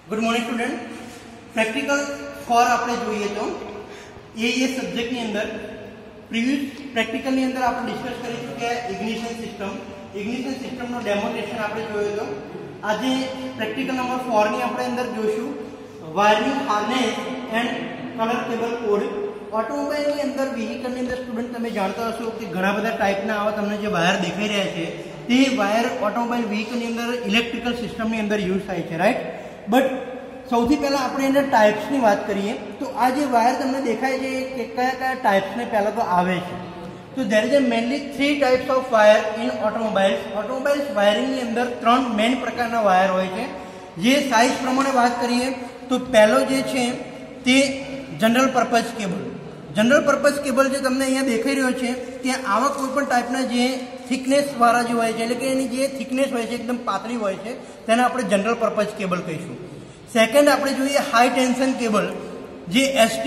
Good morning student. Practical for आपने જોઈએ તો એ સબ્જેક્ટ ની અંદર પ્રીવિયસ પ્રેક્ટિકલ ની અંદર આપણે ડિસ્કસ કરી ચૂક્યા ઇગ્નિશન સિસ્ટમ નો ડેમોન્સ્ટ્રેશન આપણે જોયો તો આજે પ્રેક્ટિકલ નંબર 4 ની આપણે અંદર જોશું wiring harness and colour cable code. Automobile ની અંદર વ્હીકલ ની અંદર સ્ટુડન્ટ તમે જાણતા હશો કે ઘણા બધા ટાઈપના આવા તમને જે વાયર દેખાઈ રહ્યા છે તે વાયર ઓટોમોબાઈલ વ્હીકલ ની અંદર ઇલેક્ટ્રિકલ સિસ્ટમ ની અંદર યુઝ થાય છે, રાઈટ। बट સૌથી પહેલા આપણે એના ટાઈપ્સની વાત કરીએ તો આ જે વાયર તમને દેખાય છે કે કયા કયા ટાઈપ્સને પહેલા તો આવે છે તો there is mainly 3 types of wire in automobiles વાયરિંગની અંદર 3 મેઇન પ્રકારના વાયર હોય છે। જે સાઇઝ પ્રમાણે વાત કરીએ તો પહેલો જે છે તે જનરલ પર્પઝ કેબલ જે તમને અહીંયા દેખાઈ રહ્યો છે ત્યાં આવા કોઈ પણ ટાઈપના જે થિકનેસ વાળા જે હોય છે એટલે કે એની જે થિકનેસ હોય છે એકદમ પાતળી હોય છે તેને આપણે જનરલ પર્પઝ કેબલ કહીશું। સેકન્ડ આપણે જોઈએ હાઈ ટેન્શન કેબલ જે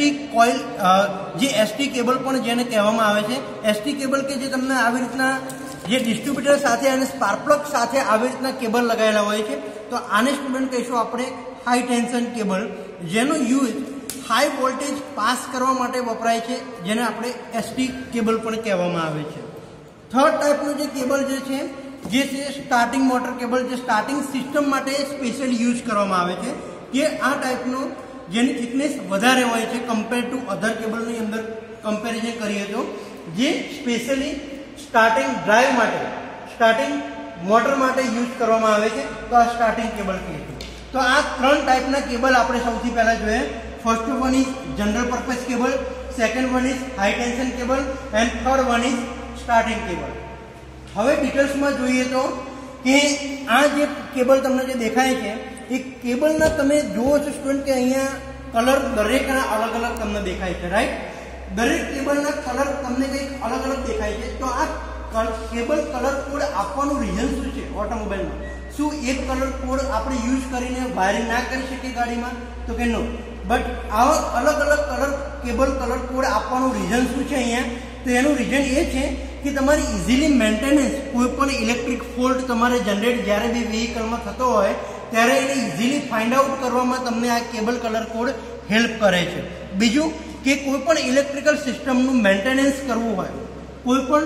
એસટી કેબલ પણ જેને કહેવામાં આવે છે। એસટી કેબલ કે જે તમને આવી રીતના જે ડિસ્ટ્રીબ્યુટર સાથે અને સ્પાર્ક પ્લગ સાથે આવી રીતના કેબલ લગાવેલા હોય છે તો આને સ્ટુડન્ટ કહીશું આપણે હાઈ ટેન્શન કેબલ, જેનો યુઝ હાઈ વોલ્ટેજ પાસ કરવા માટે વપરાય છે જેને આપણે એસટી કેબલ પણ કહેવામાં આવે છે। થર્ડ ટાઈપનું જે કેબલ જે છે સ્ટાર્ટિંગ મોટર કેબલ, જે સ્ટાર્ટિંગ સિસ્ટમ માટે સ્પેશિયલ યુઝ કરવામાં આવે છે કે આ ટાઈપનું જેની થિકનેસ વધારે હોય છે કમ્પેર ટુ અધર કેબલની અંદર કમ્પેરિઝન કરીએ તો જે સ્પેશિયલી સ્ટાર્ટિંગ ડ્રાઈવ માટે સ્ટાર્ટિંગ મોટર માટે યુઝ કરવામાં આવે છે તો આ સ્ટાર્ટિંગ કેબલ કહીશું। તો આ 3 ટાઈપના કેબલ આપણે સૌથી પહેલા જોઈએ। First one is general purpose cable, second one is high tension cable and third one is starting cable. હવે ડિટેલ્સમાં જોઈએ તો કે આ જે કેબલ તમને જે દેખાય છે એ કેબલના તમે જુઓ છો સ્ટુડન્ટ કે અહીંયા કલર દરેકના અલગ અલગ તમને દેખાય છે, રાઈટ। દરેક કેબલના કલર તમને કંઈક અલગ અલગ દેખાય છે તો આ કેબલ કલર કોડ આપવાનું રીઝન શું છે ઓટોમોબાઈલમાં? શું એક કલર કોડ આપણે યુઝ કરીને વાયરિંગ ના કરી શકીએ ગાડીમાં? તો કે નો, બટ આવા અલગ અલગ કેબલ કલર કોડ આપવાનું રીઝન શું છે અહીંયા? તો એનું રીઝન એ છે કે તમારી ઇઝીલી મેન્ટેનન્સ કોઈ પણ ઇલેક્ટ્રિક ફોલ્ટ તમારે જનરેટ જ્યારે બી વ્હીકલમાં થતો હોય ત્યારે એને ઇઝીલી ફાઇન્ડ આઉટ કરવામાં તમને આ કેબલ કલર કોડ હેલ્પ કરે છે। બીજું કે કોઈ પણ ઇલેક્ટ્રિકલ સિસ્ટમનું મેન્ટેનન્સ કરવું હોય, કોઈ પણ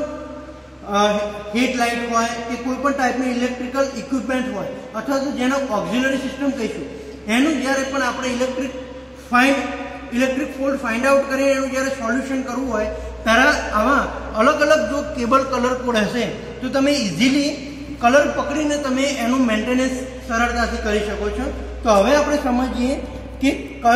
હેડલાઇટ હોય કે કોઈ પણ ટાઈપનું ઇલેક્ટ્રિકલ ઇક્વિપમેન્ટ હોય અથવા તો જેનો ઓક્ઝિલરી સિસ્ટમ કહીશું એનું જ્યારે પણ આપણે ઇલેક્ટ્રિક ફોલ્ટ ફાઇન્ડ આઉટ કરીને એનું જ્યારે સોલ્યુશન કરવું હોય ત્યારે આવા અલગ અલગ જો કેબલ કલર કોડ હશે તો તમે ઇઝીલી કલર પકડીને તમે એનું મેન્ટેનન્સ સરળતાથી કરી શકો છો। તો હવે આપણે સમજીએ કે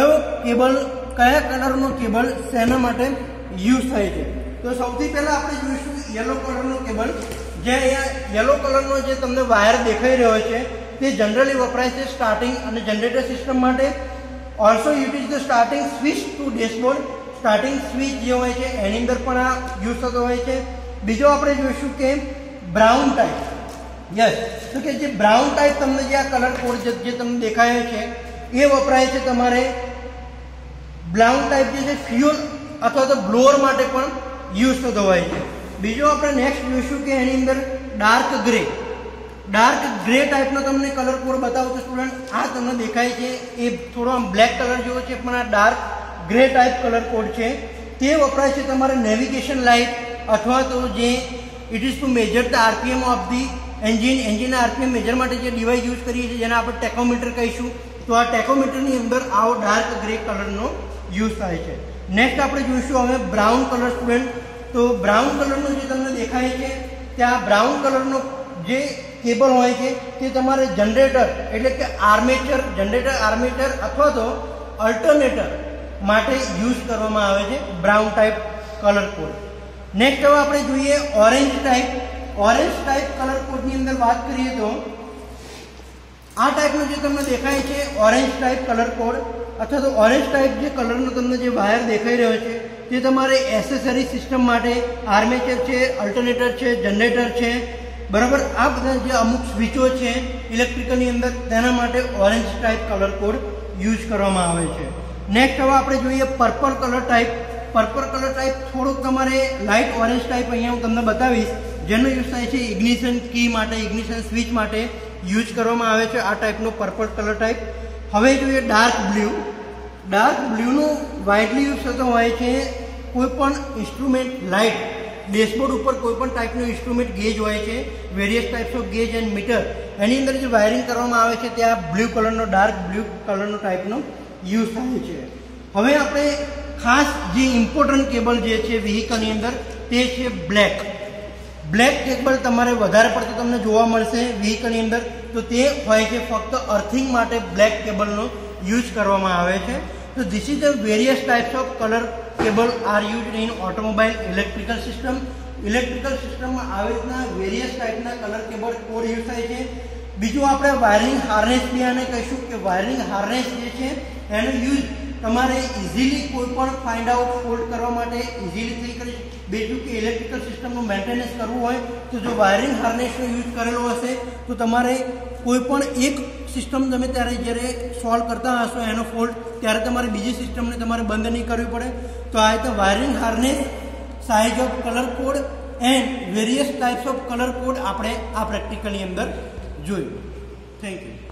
કયા કલરનો કેબલ શેના માટે યુઝ થાય છે। તો સૌથી પહેલા આપણે જોઈશું યલો કલરનો કેબલ। જે અહીંયા યલો કલરનો જે તમને વાયર દેખાઈ રહ્યો છે તે જનરલી વપરાય છે સ્ટાર્ટિંગ અને જનરેટર સિસ્ટમ માટે। Also it is the starting switch to dashboard, starting switch જે હોય છે એની અંદર પણ આ યુઝ થતો હોય છે। બીજો આપણે જોઈશું કે બ્રાઉન ટાઈપ, યસ, તો કે જે બ્રાઉન ટાઈપ તમને જે આ કલર કોડ જે તમને દેખાય છે એ વપરાય છે તમારે બ્રાઉન ટાઈપ જે છે ફ્યુઅલ અથવા તો બ્લોઅર માટે પણ યુઝ થતો હોય છે। બીજો આપણે નેક્સ્ટ જોઈશું કે એની અંદર ડાર્ક ગ્રે ટાઈપનો તમને કલર કોડ બતાવું તો સ્ટુડન્ટ આ તમને દેખાય છે એ થોડો આમ બ્લેક કલર જેવો છે પણ આ dark grey type colour code છે તે વપરાય છે તમારે નેવિગેશન લાઇટ અથવા તો જે it is to measure the RPM of the એન્જિનના આરપીએમ મેજર માટે જે ડિવાઇસ યુઝ કરીએ છીએ જેને આપણે ટેકોમીટર કહીશું તો આ ટેકોમીટરની અંદર આવો ડાર્ક ગ્રે કલરનો યુઝ થાય છે। નેક્સ્ટ આપણે જોઈશું હવે બ્રાઉન કલર સ્ટુડન્ટ। તો બ્રાઉન કલરનો જે તમને દેખાય છે ત્યાં બ્રાઉન કલરનો જે કેબલ હોય છે તે તમારે જનરેટર એટલે કે આર્મેચર અથવા તો અલ્ટરનેટર માટે યુઝ કરવામાં આવે છે brown type colour code. Next હવે આપણે જોઈએ ઓરેન્જ ટાઈપ કલર કોડની અંદર વાત કરીએ તો આ ટાઈપનો જે તમને દેખાય છે ઓરેન્જ ટાઈપ કલર કોડ અથવા તો ઓરેન્જ ટાઈપ જે કલરનો તમને જે વાયર દેખાઈ રહ્યો છે તે તમારે એસેસરી સિસ્ટમ માટે આર્મેચર છે, અલ્ટરનેટર છે, જનરેટર છે, બરાબર, આ બધા જે અમુક સ્વિચો છે ઇલેક્ટ્રિકલની અંદર તેના માટે orange type colour code use કરવામાં આવે છે। નેક્સ્ટ હવે આપણે જોઈએ પર્પલ કલર ટાઈપ થોડોક તમારે લાઇટ ઓરેન્જ ટાઈપ અહીંયા હું તમને બતાવીશ જેનો યુઝ થાય છે ઇગ્નિશન કી માટે, ઇગ્નિશન સ્વિચ માટે યુઝ કરવામાં આવે છે, આ ટાઈપનો પર્પલ કલર ટાઈપ. હવે જોઈએ ડાર્ક બ્લુ. ડાર્ક બ્લુનો વાઇડલી યુઝ થતો હોય છે કોઈ પણ ઇન્સ્ટ્રુમેન્ટ લાઇટ ડેશબોર્ડ ઉપર કોઈ પણ ટાઈપનું ઇન્સ્ટ્રુમેન્ટ ગેજ હોય છે, various types of gauge and meter, એની અંદર જે વાયરિંગ કરવામાં આવે છે ત્યાં બ્લુ કલરનો ડાર્ક બ્લુ કલરનો ટાઈપનો યુઝ થાય છે. હવે આપણે ખાસ જે ઇમ્પોર્ટન્ટ કેબલ જે છે વ્હીકલની અંદર તે છે બ્લેક. બ્લેક કેબલ તમારે વધારે પડતું તમને જોવા મળશે વ્હીકલની અંદર, તો તે હોય છે ફક્ત અર્થિંગ માટે બ્લેક કેબલનો યુઝ કરવામાં આવે છે. તો this is the various types of colour cable are used in automobile electrical system. Electrical સિસ્ટમમાં આવી રીતના વેરિયસ ટાઈપના કલર કેબલ કોડ યુઝ થાય છે. બીજું આપણે વાયરિંગ હાર્નેસ બી આને કહીશું કે વાયરિંગ હાર્નેસ જે છે એનો યુઝ તમારે ઇઝીલી કોઈ પણ ફાઇન્ડ આઉટ ફોલ્ડ કરવા માટે ઇઝીલી થઈ કરી. બીજું કે ઇલેક્ટ્રિકલ સિસ્ટમનું મેન્ટેનન્સ કરવું હોય તો જો વાયરિંગ હાર્નેસનો યુઝ કરેલો હશે તો તમારે કોઈ પણ એક સિસ્ટમ તમે ત્યારે જ્યારે સોલ્વ કરતા હશો એનો ફોલ્ટ, ત્યારે તમારે બીજી સિસ્ટમને તમારે બંધ નહીં કરવી પડે. તો આ રીતે wiring harness, size of colour code and various types of colour code આપણે આ પ્રેક્ટિકલની અંદર જોયું. Thank you.